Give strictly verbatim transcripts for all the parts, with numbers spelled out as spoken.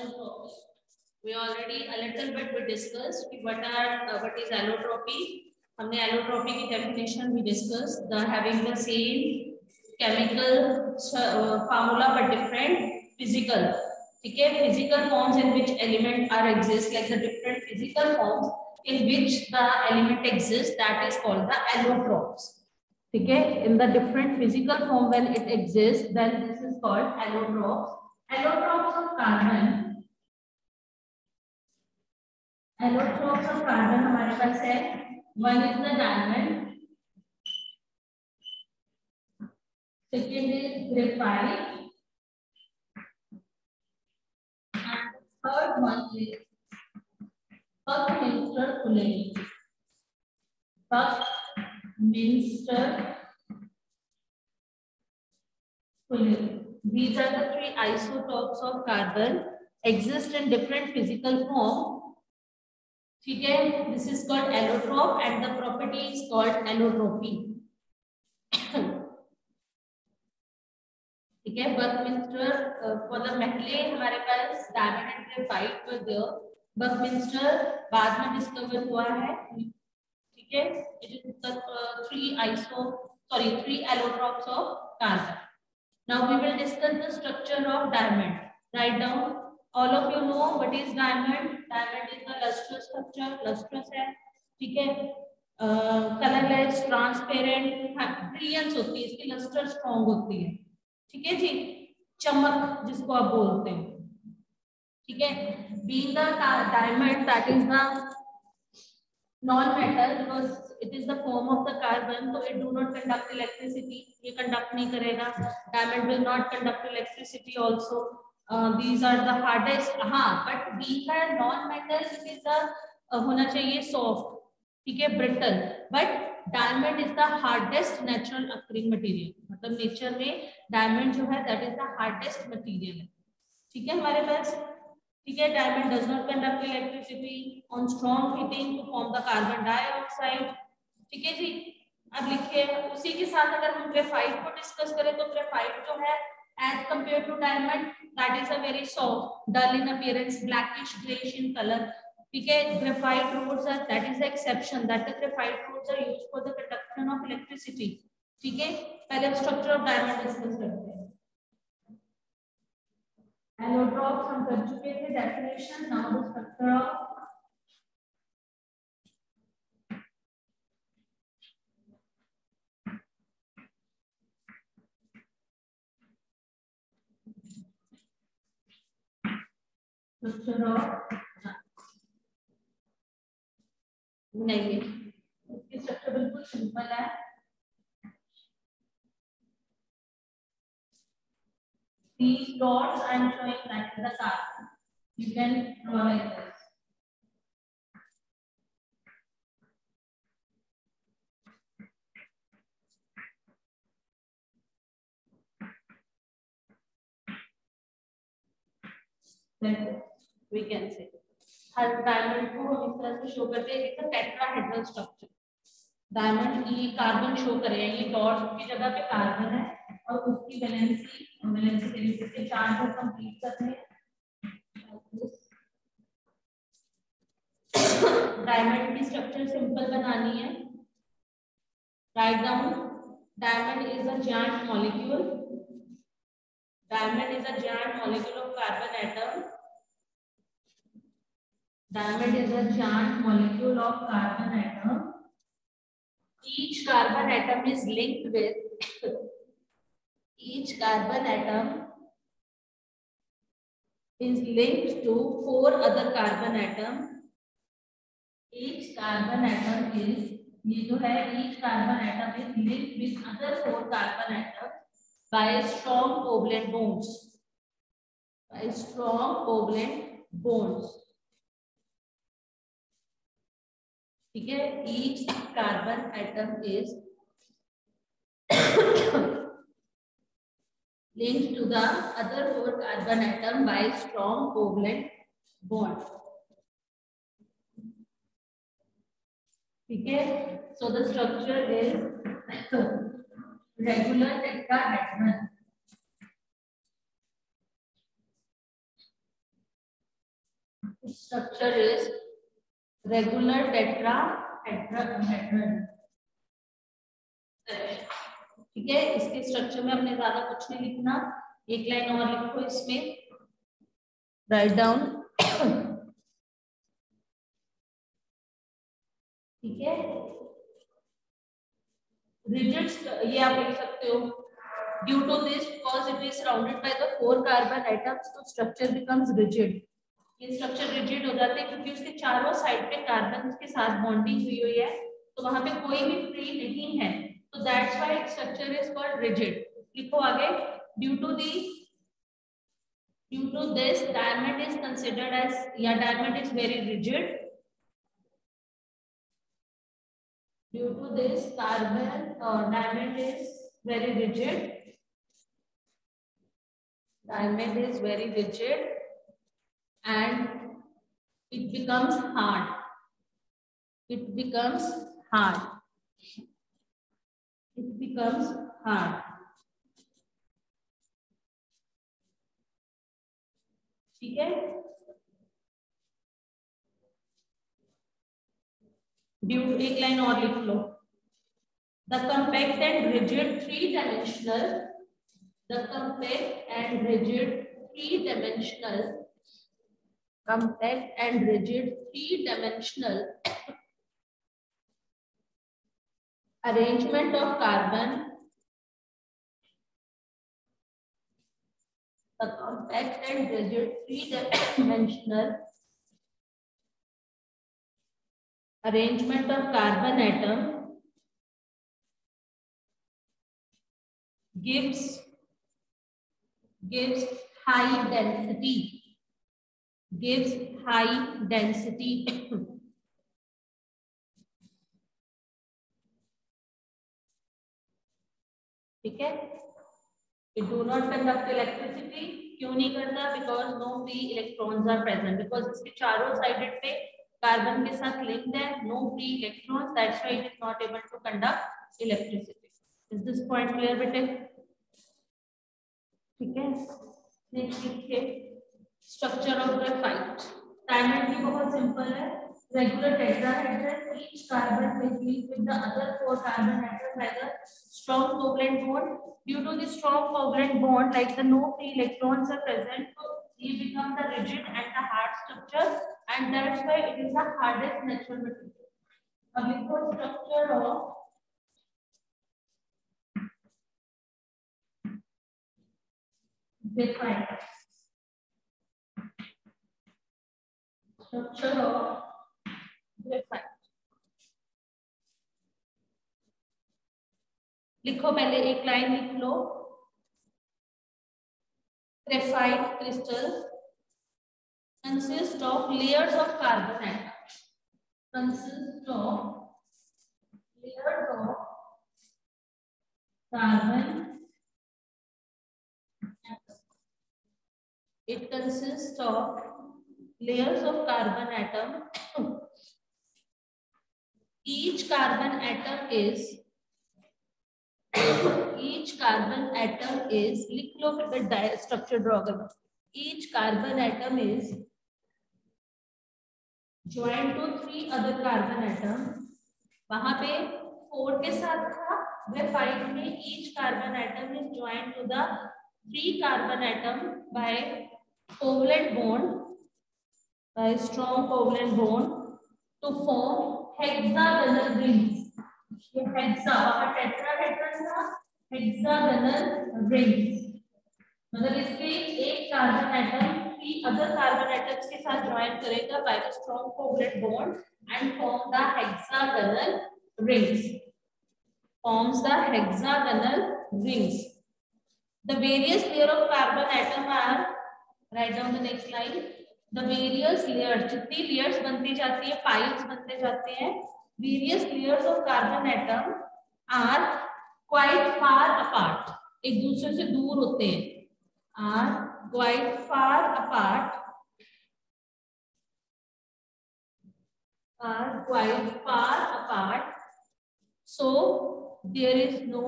allotropy. We already a little bit we discussed what are uh, what is allotropy. हमने allotropy की definition भी discussed. The having the same chemical uh, formula but different physical. ठीक है, physical forms in which element are exist, like the different physical forms in which the element exists, that is called the allotropes. ठीक है, in the different physical form when it exists, then this is called allotropes. Allotropes of carbon. Allotropes of carbon हमारे पास है. One is the diamond. Second is graphite. And the third one is Buckminster Fullerene. Buckminster Fullerene. These are the three isotopes of carbon, exist in different physical form. ठीक है, this is called allotrope and the property is called allotropy. ठीक है, Buckminster uh, for the McLean हमारे पास diamond and graphite were there. Buckminster बाद में discover हुआ है. ठीक है, it is the uh, three iso sorry three allotropes of carbon. Now we will discuss the structure of diamond. Write down. All of you know what is diamond. Diamond is the lustrous structure. Lustrous है, ठीक है. Colourless, transparent, brilliance होती है, इसकी lustre strong होती है. ठीक है जी, चमक जिसको आप बोलते हैं. ठीक है, being the diamond, that is the non-metal because it is the form of the carbon, so it do not conduct electricity. ये conduct नहीं करेगा. Diamond will not conduct electricity also. Uh, these are the hardest. हाँ, but being a non-metal, it is the uh, होना चाहिए soft. ठीक है, brittle. But diamond is the hardest natural occurring material. मतलब nature में diamond जो है that is the hardest material. ठीक है हमारे पास. ठीक है, diamond does not conduct electricity on strong heating to form the carbon dioxide. ठीक है जी. अब लिखिए, उसी के साथ अगर हम ग्रेफाइट को डिस्कस करें तो ग्रेफाइट जो है as compared to diamond, that is a very soft, dull in appearance, blackish grayish in color. ठीक है, graphite rods are, that is the exception, that the graphite rods are used for the conduction of electricity. ठीक है, पहले structure of diamond discuss करते हैं. Allotropes हम कर चुके थे definition. Now the structure of structure of नहीं, इसकी स्ट्रक्चर बिल्कुल सिंपल है. These dots I am showing that is the carbon. You can draw like this. Like this. We can say. हर डायमंड को हम इस तरह से शो करते हैं. It's a tetrahedral structure. Diamond ये कार्बन शो कर रहे हैं, ये डॉट की जगह पे कार्बन है और उसकी वैलेंसी वैलेंसी के लिए इसके चार्ज को कंप्लीट करते हैं. डायमंड की स्ट्रक्चर सिंपल बनानी है. Write down. Diamond is a giant molecule. Diamond is a giant molecule of carbon atom. Diamond is a giant molecule of carbon atom. Each carbon atom is linked with each carbon atom is linked to four other carbon atom. Each carbon atom is ये जो है each carbon atom is linked with other four carbon atoms by strong covalent bonds. By strong covalent bonds. ठीक है, each carbon atom is linked to the other four carbon atom by strong covalent bond. ठीक है, so the structure is regular tetrahedron. structure is regular tetrahedron. ठीक है, इसके structure में हमने ज्यादा कुछ नहीं लिखना, एक लाइन और लिखो इसमें, राइट डाउन। ठीक है, रिजिड, ये आप लिख सकते हो, due to this because it is surrounded by the four carbon atoms तो स्ट्रक्चर बिकम्स रिजिड। ये स्ट्रक्चर रिजिड हो जाते हैं क्योंकि उसके चारों साइड पे कार्बन के साथ बॉन्डिंग हुई हुई है, तो वहां पे कोई भी फ्री नहीं है, तो that's why its structure is called rigid. लिखो आगे, due to the due to this diamond is considered as, या diamond is very rigid, due to this carbon uh, diamond is very rigid, diamond is very rigid and it becomes hard, it becomes hard, it becomes hard। ठीक है, due, एक line और लिख लो, the compact and rigid three dimensional, the compact and rigid three dimensional, compact and rigid three dimensional arrangement of carbon, the compact and rigid three dimensional arrangement of carbon atom gives gives high density, gives high density ठीक है, it do not conduct electricity, क्यों नहीं करता, because no free electrons are present, because इसके चारों sided पे carbon के साथ लिंक्ड है, no free electrons, that's why it is not able to conduct electricity. Is this point clear बेटे? ठीक है, नेक्स्ट लिखिए स्ट्रक्चर ऑफ ग्रेफाइट। डायमंड भी बहुत सिंपल है, regular tetrahedron, each carbon is linked with the other four carbon atoms by the strong covalent bond. Due to the strong covalent bond, like the no free electrons are present, so it becomes the rigid and the hard structure, and that's why it is the hardest natural material. Now, before structure of graphite, structure of graphite, लिखो, पहले एक line लिख लो, graphite crystal consist of layers of carbon atoms, consist of layers of carbon atoms. It consists of layers of carbon atom, each carbon atom is each carbon atom is, लिख लो फिर structure draw करो, each carbon atom is joined to three other carbon atom, वहां पे four के साथ था, graphite में each carbon atom is joined to the three carbon atom by covalent bond, by strong covalent bond to form hexagonal rings। ये hexa, वहां tetrahedron था, hexagonal rings, मतलब इसके एक carbon atom three other carbon atoms के साथ join करेगा by the strong covalent bond and form the hexagonal rings, forms the hexagonal rings. The various layer of carbon atom are, right down the next line, the various layers, जितनी layers बनती जाती है, piles बनते जाते हैं, various layers of carbon atom are quite far apart, एक दूसरे से दूर होते हैं, are quite far apart, are quite far apart, so there is no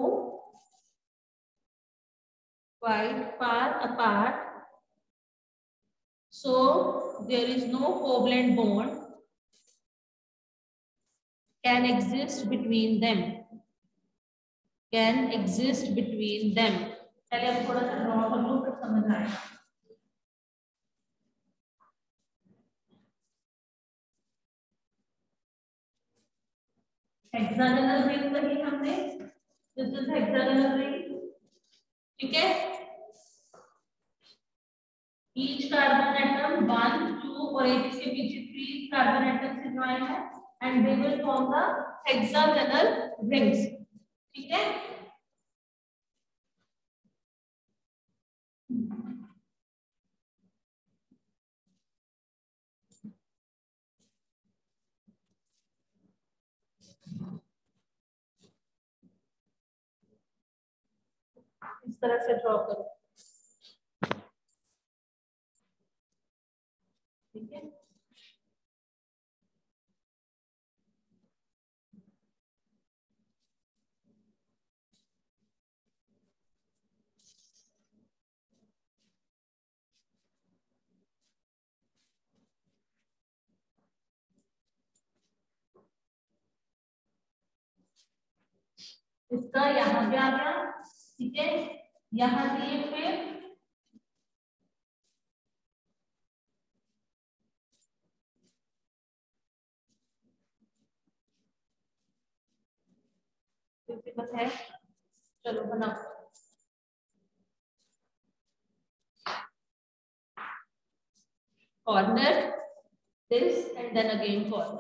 quite far apart, so there is no covalent bond can exist between them, can exist between them. पहले हम थोड़ा सा ड्रॉ कर लो फिर समझ आएगा. हेक्सागोनल रिंग बनी हमने, दिस इज हेक्सागोनल रिंग, ठीक है. Each carbon atom one two और एक इसके पीछे थ्री कार्बन एटम से ज्वाइन है and they will form the hexagonal rings, ठीक है. इस तरह से ड्रॉ करो, ठीक है. इसका यहाँ पे आ गया, ठीक है. यहाँ दिए फिर बस है, चलो बनाओ. Corner this and then again corner.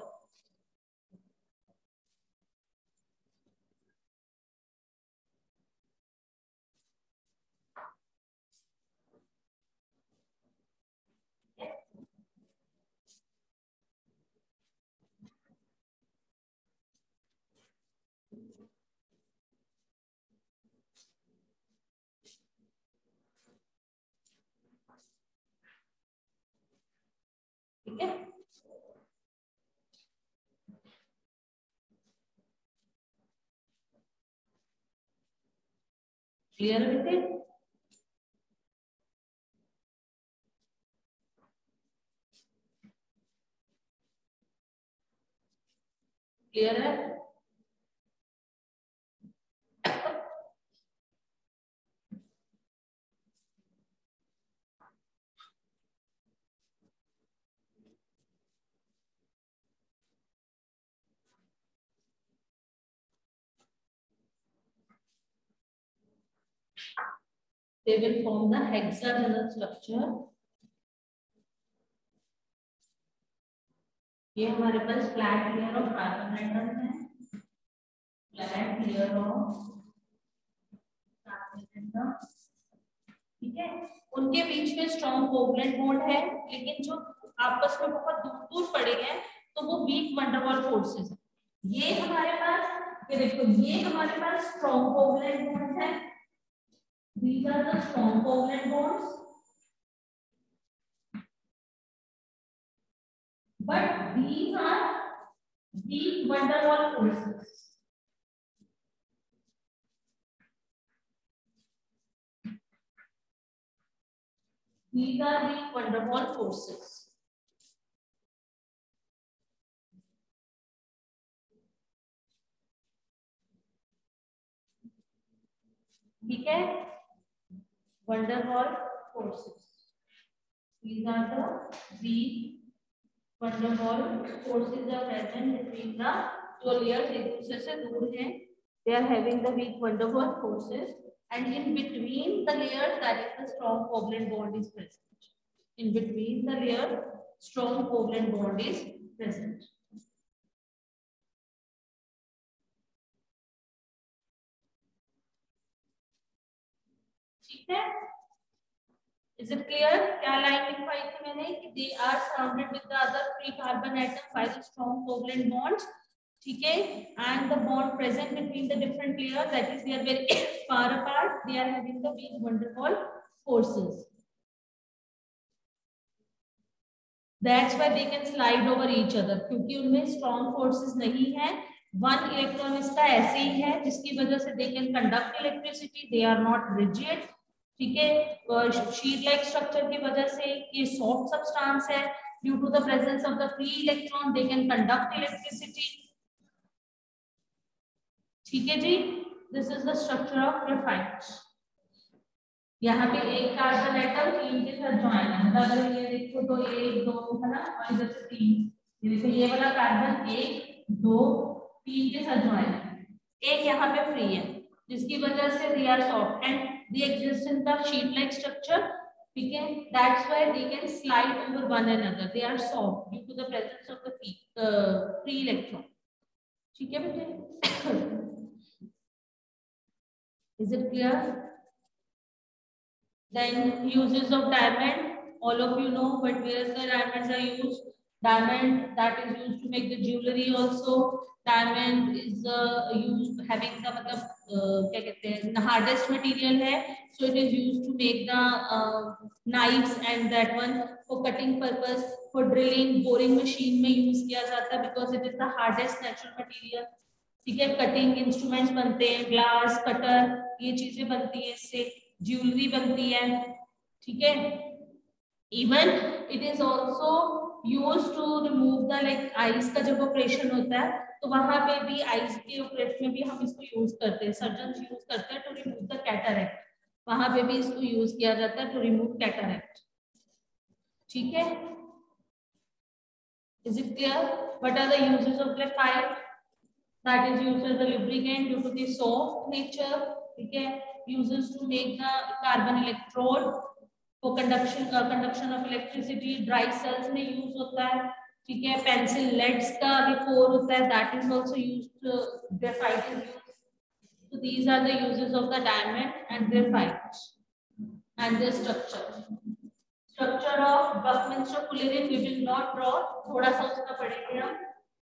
ठीक है. Clear with it? क्लियर है? They will form the hexagonal structure. ये हमारे पास flat layer of carbon atom है, flat layer of carbon atom, ठीक है. उनके बीच में स्ट्रॉन्ग कोवलेंट बॉन्ड है, लेकिन जो आपस में बहुत दूर दूर पड़े हैं तो वो वीक वंडर वॉल फोर्सेस है. ये हमारे पास, ये देखो, ये हमारे पास स्ट्रॉन्ग कोवलेंट बॉन्ड है. These are the strong covalent bonds, but these are weak van der Waals forces. These are weak van der Waals forces. ठीक है. Van der Waals forces. These are the weak van der Waals forces are present between the जो layers एक दूसरे से दूर हैं. They are having the weak van der Waals forces, and in between the layers that is the strong covalent bond is present. In between the layer, strong covalent bond is present. ठीक है. Is it clear? क्या line लिखवाई थी मैंने कि they are surrounded with the other three carbon atom by the strong covalent bonds, ठीक है. And the bond present between the different layers, that is they are very far apart, they are having the weak van der Waals forces. That's why they can slide over each other, क्योंकि उनमें strong forces नहीं है. One electron इसका ऐसे ही है, जिसकी वजह से they can conduct electricity, they are not rigid. ठीक है, शीट लाइक स्ट्रक्चर की वजह से ये सॉफ्ट सब्सटेंस है, due to the presence of the free electron they can conduct electricity. ठीक है जी, this is the structure of graphite. यहाँ पे एक कार्बन एटम तीन के साथ ज्वाइन है, मतलब अगर ये देखो तो एक दो है ना, और इधर से तीन, ये देखो ये वाला कार्बन एक दो तीन के साथ ज्वाइन है, एक यहाँ पे फ्री है, जिसकी वजह से they are soft and they exist in the sheet like structure. ठीक है, that's why they can slide over one another, they are soft due to the presence of the free electron. ठीक है बेटे, is it clear? Then uses of diamond, all of you know, but where the diamonds are used? Diamond that is used to make the jewelry also. Diamond is uh, used having the मतलब क्या कहते हैं hardest material है, so it is used to make the uh, knives and that one for cutting purpose, for drilling, boring machine में use किया जाता है because it is the hardest natural material. ठीक है, कटिंग इंस्ट्रूमेंट्स बनते हैं, glass cutter ये चीजें बनती हैं इससे, ज्वेलरी बनती है। ठीक है, even it is also use to remove the like ice का जब ऑपरेशन होता है तो वहां पे भी आइस के ऑपरेशन में भी हम इसको यूज करते हैं, सर्जन यूज करते हैं टू रिमूव द कैटरैक्ट, वहां पे भी इसको यूज किया जाता है टू रिमूव कैटरैक्ट। ठीक है, is it clear? What are the uses of graphite? That is used as a lubricant due to the soft nature. ठीक है, uses to make the carbon electrode for conduction uh, conduction of electricity. Dry cells में use होता है। ठीक है, pencil leads का भी core होता है, that is also used, uh, graphite is used. So these are the uses of the diamond and graphite and their structure. Structure of Buckminster Fullerene we will not draw, थोड़ा सा उसका पढ़ेंगे हम।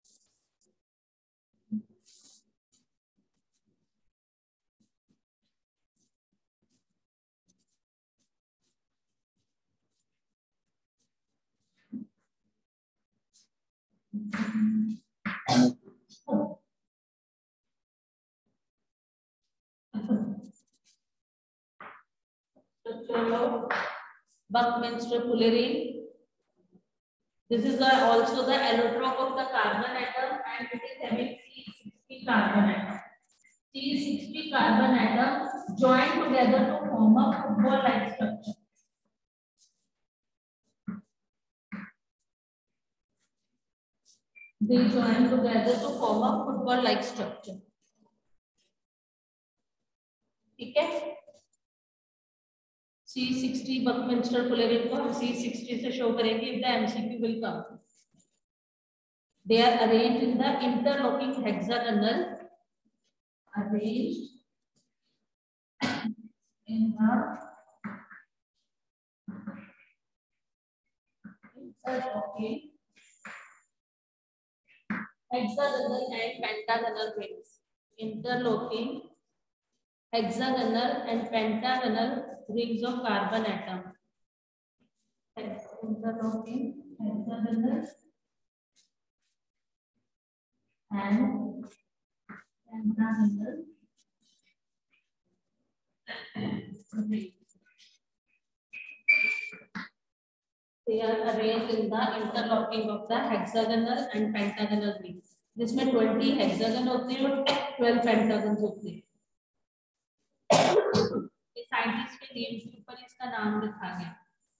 Buckminster Fullerene. This is the, also the allotrope of the carbon atom and it is having C sixty carbon atom. C sixty carbon atom joined together to form a football-like structure. They join together to form a football-like structure. ठीक है, C sixty Buckminster Fullerene को हम C sixty से show करेंगे if the M C Q will come. They are arranged in the interlocking hexagonal, arranged in the interlocking hexagonal and pentagonal rings. Interlocking hexagonal and pentagonal rings of carbon atom. Interlocking hexagonal and pentagonal rings. They are arranged in the interlocking of the hexagonal and pentagonal rings. जिसमें twenty hexagon होते हैं और twelve pentagons होते हैं। ये scientist के name के ऊपर इसका नाम लिखा गया।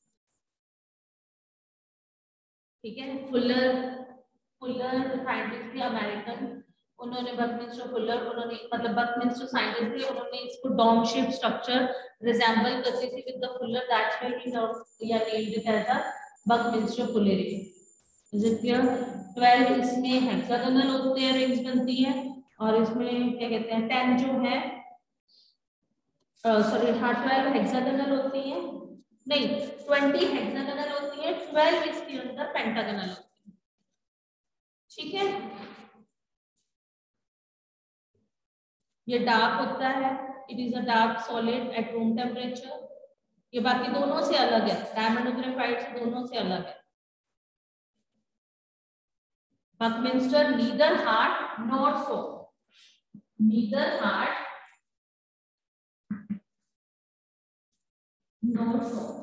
ठीक है, फुलर फुलर साइंटिस्ट थे अमेरिकन, उन्होंने बकमिंस्टर फुलर उन्होंने मतलब बकमिंस्टर साइंटिस्ट थे, उन्होंने इसको डोम शेप स्ट्रक्चर रिजेंबल करती थी with the Fuller, that's why he now या named it as a buckminsterfullerene. Is it clear? Twelve इसमें हेक्सागोनल होते हैं, रिंग्स बनती है, और इसमें क्या कहते हैं टेन जो है सॉरी हाँ ट्वेल्व हेक्सागोनल होती है, नहीं ट्वेंटी हेक्सागोनल होती है, ट्वेल्व इसके अंदर पेंटागोनल होती है। ठीक है, ये डार्क होता है, it is a dark solid at room temperature. ये बाकी दोनों से अलग है, डायमंड और ग्रेफाइट से दोनों से अलग है। Buckminster neither hard nor soft, neither hard no source.